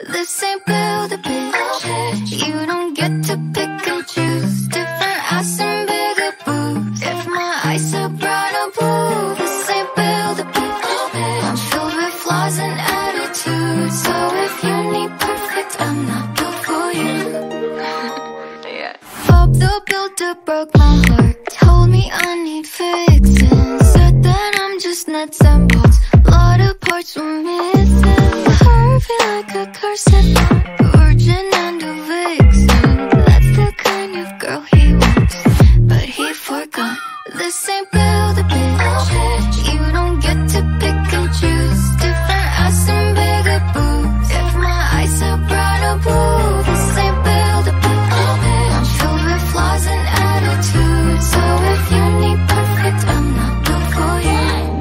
This ain't 𝐁uild-A-Bitch. You don't get to pick and choose. Different ass and bigger boobs. If my eyes are bright or blue, this ain't 𝐁uild-A-Bitch. I'm filled with flaws and attitude. So if you need perfect, I'm not built for you. Yeah. Bob the Builder broke my heart. Told me I need fixing. Said that I'm just nuts and bolts. Lot of parts were missing. Curvy like a corset, virgin and a vixen. That's the kind of girl he wants, but he forgot. This ain't 𝐁uild-A-Bitch. You don't get to pick and choose. Different ass and bigger boobs. If my eyes are bright or blue, this ain't 𝐁uild-A-Bitch. I'm filled with flaws and attitude. So if you need perfect, I'm not built for you.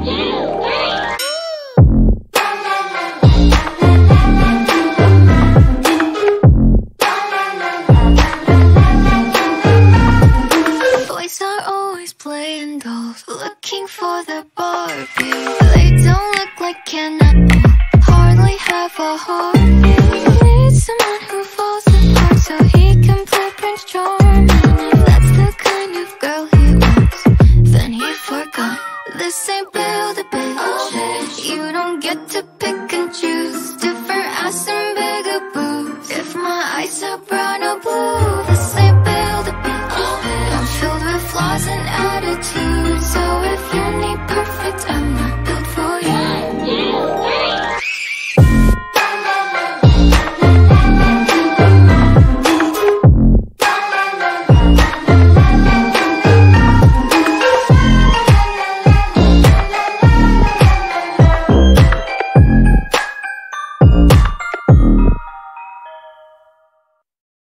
Boys are always playing dolls, looking for the Barbie. They don't look like Ken at all, hardly have a heart.